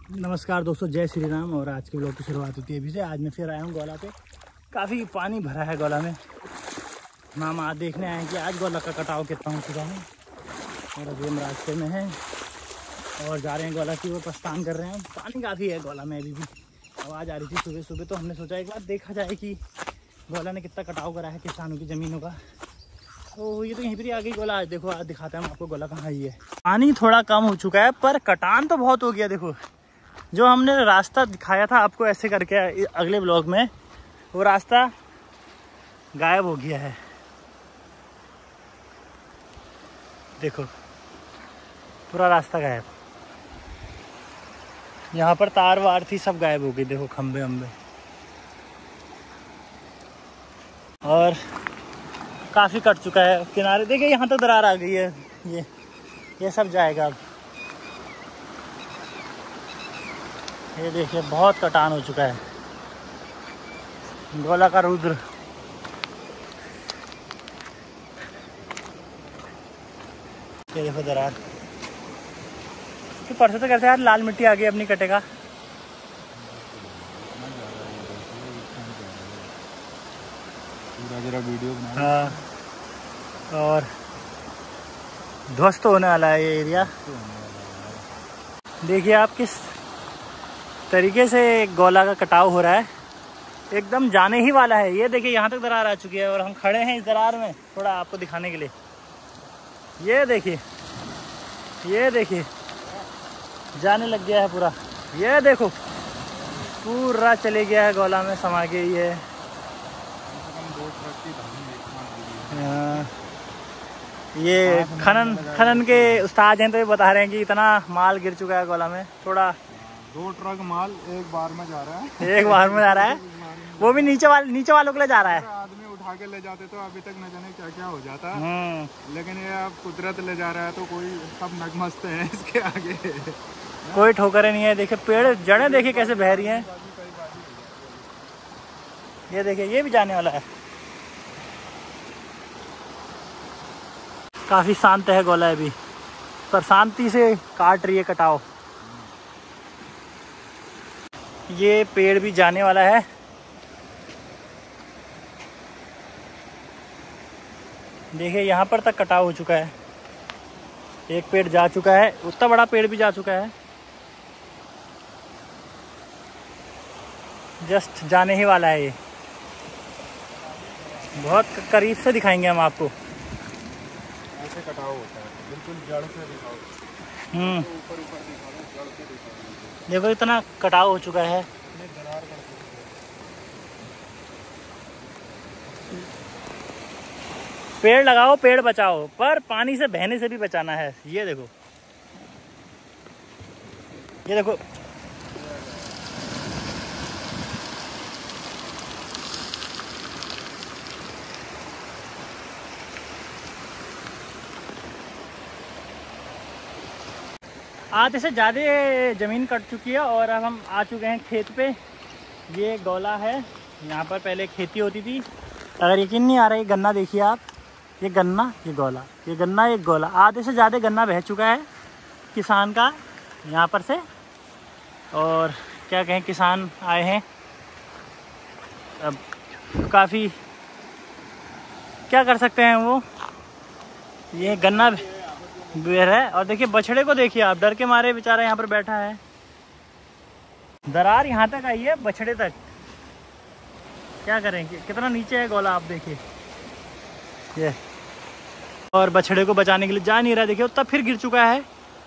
नमस्कार दोस्तों, जय श्री राम। और आज के ब्लॉग की शुरुआत होती है अभी से। आज मैं फिर आया हूँ गोला पे। काफ़ी पानी भरा है गोला में। मामा आज देखने आए हैं कि आज गोला का कटाव कितना हो चुका है। और अभी हम रास्ते में हैं और जा रहे हैं गोला की ओर, प्रस्थान कर रहे हैं। पानी काफ़ी है गोला में अभी भी। आवाज़ आ रही थी सुबह सुबह, तो हमने सोचा एक बार देखा जाए कि गोला ने कितना कटाव करा है किसानों की ज़मीनों का। तो ये तो यहीं पर ही आ गई गोला। आज देखो, आज दिखाते हैं हम आपको गोला कहाँ ही है। पानी थोड़ा कम हो चुका है पर कटान तो बहुत हो गया। देखो, जो हमने रास्ता दिखाया था आपको ऐसे करके अगले ब्लॉग में, वो रास्ता गायब हो गया है। देखो, पूरा रास्ता गायब। यहाँ पर तार वार थी, सब गायब हो गई। देखो, खंबे वंबे। और काफ़ी कट चुका है किनारे। देखिए, यहाँ तो दरार आ गई है। ये सब जाएगा अब। ये देखिए, बहुत कटान हो चुका है गोला का रुद्र। ये देखो दरार। तो परसों तो कहते यार लाल मिट्टी आ गई, अपनी कटेगा। जरा वीडियो बना। हाँ, और ध्वस्त होने वाला है ये एरिया। देखिए आप किस तरीके से गोला का कटाव हो रहा है। एकदम जाने ही वाला है। ये देखिए, यहाँ तक दरार आ चुकी है और हम खड़े हैं इस दरार में, थोड़ा आपको दिखाने के लिए। ये देखिए, ये देखिए, जाने लग गया है पूरा। ये देखो, पूरा चले गया है गोला में, समा गई है। ये खनन के उस्ताद हैं, तो ये बता रहे हैं कि इतना माल गिर चुका है गोला में। थोड़ा 2 ट्रक माल एक बार में जा रहा है। एक बार में जा रहा है, वो भी नीचे वालों के लिए जा रहा है। आदमी उठा के ले जाते तो अभी तक न जाने क्या क्या हो जाता। लेकिन ये अब कुदरत ले जा रहा है तो कोई सब नगमस्ते हैं इसके आगे। कोई ठोकरे नहीं है। देखिए, पेड़ जड़ें देखिए कैसे बह रही हैं। ये देखिए, ये भी जाने वाला है। काफी शांत है गोला अभी, पर शांति से काट रही है कटाव। ये पेड़ भी जाने वाला है। देखिए, यहाँ पर तक कटाव हो चुका है। एक पेड़ जा चुका है, उतना बड़ा पेड़ भी जा चुका है। जस्ट जाने ही वाला है ये। बहुत करीब से दिखाएंगे हम आपको। ऐसे कटाव होता है, बिल्कुल जड़ से दिखाओ। ऊपर दिखाओ, जड़ से दिखाओ। देखो, इतना कटाव हो चुका है। पेड़ लगाओ, पेड़ बचाओ, पर पानी से बहने से भी बचाना है। ये देखो, ये देखो, आधे से ज़्यादा ज़मीन कट चुकी है और अब हम आ चुके हैं खेत पे। ये गोला है, यहाँ पर पहले खेती होती थी। अगर यकीन नहीं आ रहा है, गन्ना देखिए आप। ये गन्ना, ये गोला, ये गन्ना, ये गोला। आधे से ज़्यादा गन्ना बह चुका है किसान का यहाँ पर से। और क्या कहें, किसान आए हैं अब। काफ़ी क्या कर सकते हैं वो। ये गन्ना बेर है। और देखिए, बछड़े को देखिए आप, डर के मारे बेचारा यहाँ पर बैठा है। दरार यहाँ तक आई है, बछड़े तक। क्या करेंगे, कितना नीचे है गोला, आप देखिए ये। और बछड़े को बचाने के लिए जा नहीं रहा। देखिए, उतना फिर गिर चुका है।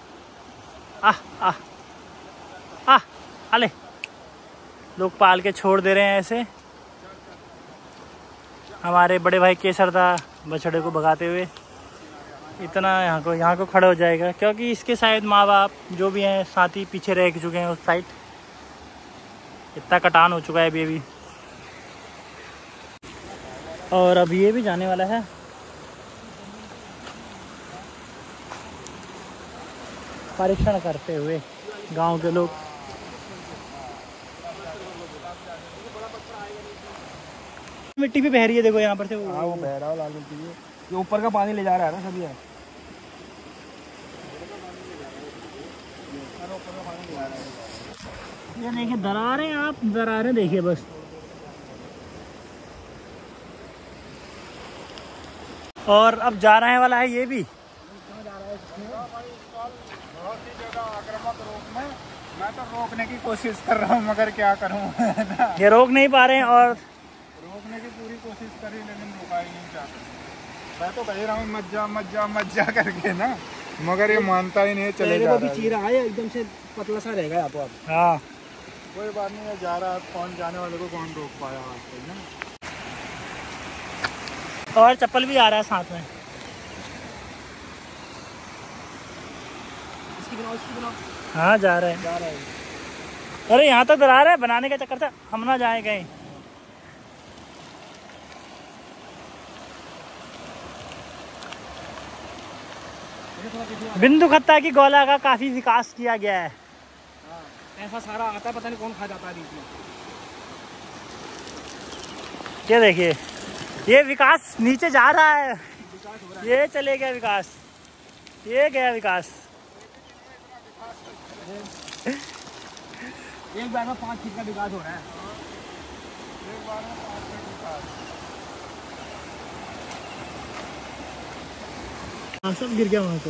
अले लोग पाल के छोड़ दे रहे हैं ऐसे। हमारे बड़े भाई केसरदा बछड़े को भगाते हुए इतना यहाँ को खड़ा हो जाएगा, क्योंकि इसके शायद माँ बाप जो भी हैं साथी पीछे रह चुके हैं उस साइड। इतना कटान हो चुका है अभी। और अब ये भी जाने वाला है। परीक्षण करते हुए गांव के लोग। मिट्टी भी बह रही है, देखो यहाँ पर से। वो बह रहा है लाल मिट्टी। ये ऊपर का पानी ले जा रहा है ना सभी है। ये देखिए दरारें, आप दरारें देखिए बस। और अब जा रहे वाला है ये भी। बहुत सी जगह आक्रामक रोकने, मैं तो रोकने की कोशिश कर रहा हूँ मगर क्या करूँ ये रोक नहीं पा रहे हैं और रोकने की पूरी कोशिश करी लेकिन रुका ही नहीं चाहते। मैं तो कह रहा हूँ मत जा करके ना, मगर ये मानता ही नहीं, चले जा रहा है। चीरा है एकदम से पतला सा रहेगा यहाँ तो अब। हाँ कोई बात नहीं है, जा रहा है, कौन जाने वाले को कौन रोक पाया आज तक ना। और चप्पल भी आ रहा है साथ में। इसकी बनाओ हाँ जा रहे हैं। अरे यहाँ तक दरार है, बनाने के चक्कर से हम ना जाए कहीं। बिंदु खत्ता की गोला का काफी विकास किया गया है। ऐसा सारा आता है, पता नहीं कौन खा जाता है बीच में। ये देखिए, ये विकास नीचे जा रहा है। ये चले गया विकास, ये गया विकास। एक बार में 5 फीट का विकास हो रहा है। एक बार में 5 फीट विकास। हाँ सब गिर गया वहाँ से।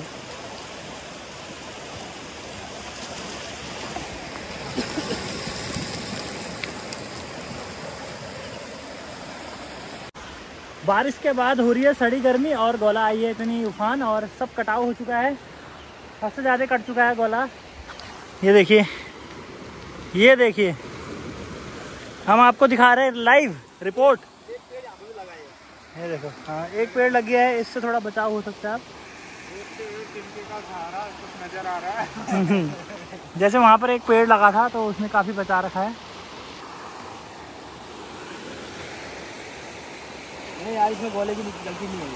बारिश के बाद हो रही है सड़ी गर्मी और गोला आई है इतनी उफान और सब कटाव हो चुका है, सबसे ज़्यादा कट चुका है गोला। ये देखिए, ये देखिए, हम आपको दिखा रहे हैं लाइव रिपोर्ट। ये देखो, हाँ एक पेड़ लग गया है, इससे थोड़ा बचाव हो सकता है। आप का सहारा कुछ नजर आ रहा है जैसे वहाँ पर एक पेड़ लगा था तो उसने काफ़ी बचा रखा है। नहीं यार, इसमें गोले की गलती नहीं है।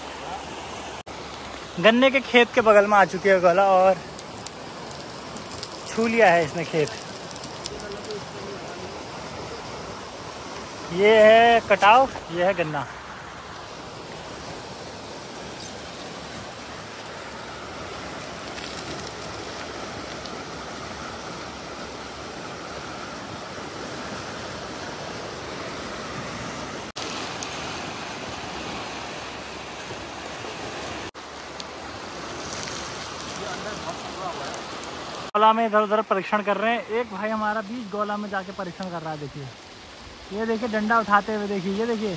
गन्ने के खेत के बगल में आ चुकी है गोला और छू लिया है इसने खेत। ये है कटाव, ये है गन्ना। गोला में इधर उधर परीक्षण कर रहे हैं। एक भाई हमारा बीच गोला में जाके परीक्षण कर रहा है। देखिए, ये देखिए डंडा उठाते हुए, देखिए ये देखिए,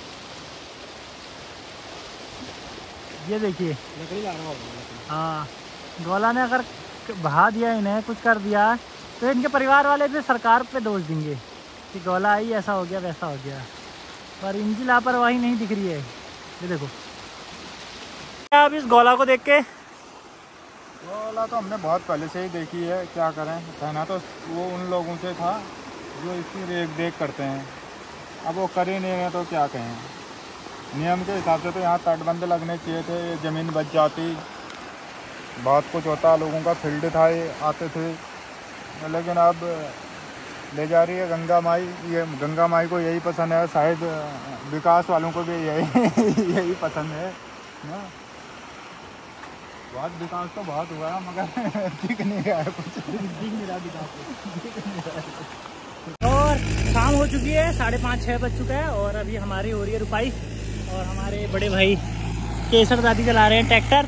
ये देखिए लकड़ी ला रहा हूँ। हाँ, गोला ने अगर बहा दिया, इन्हें कुछ कर दिया तो इनके परिवार वाले भी सरकार पे दोष देंगे कि गोला आई, ऐसा हो गया वैसा हो गया, पर इनकी लापरवाही नहीं दिख रही है। ये देखो, अब इस गोला को देख के, गोला तो हमने बहुत पहले से ही देखी है, क्या करें, कहना तो वो उन लोगों से था जो इसकी रेख देख करते हैं। अब वो कर ही नहीं रहे तो क्या कहें। नियम के हिसाब से तो यहाँ तटबंध लगने चाहिए थे, ये ज़मीन बच जाती, बहुत कुछ होता, लोगों का फील्ड था, ये आते थे। लेकिन अब ले जा रही है गंगा माई। ये गंगा माई को यही पसंद है, शायद विकास वालों को भी यही पसंद है ना। बहुत विकास तो बहुत हुआ है मगर दिख नहीं रहा है कुछ, दिख नहीं रहा विकास। और शाम हो चुकी है, 5:30-6 बज चुका है और अभी हमारी हो रही है रुपाई और हमारे बड़े भाई केसर दादी चला रहे हैं ट्रैक्टर।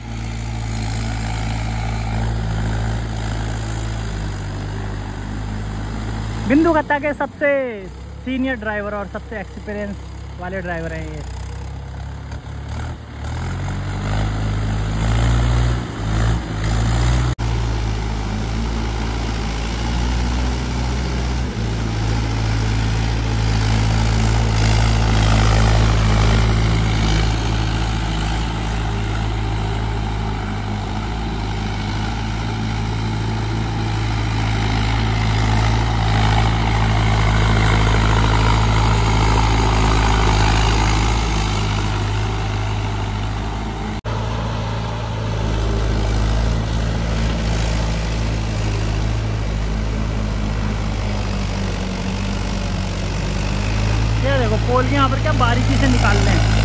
बिंदु खत्ता के सबसे सीनियर ड्राइवर और सबसे एक्सपीरियंस वाले ड्राइवर हैं ये। पोल के यहाँ पर क्या बारीकी से निकाल रहे हैं।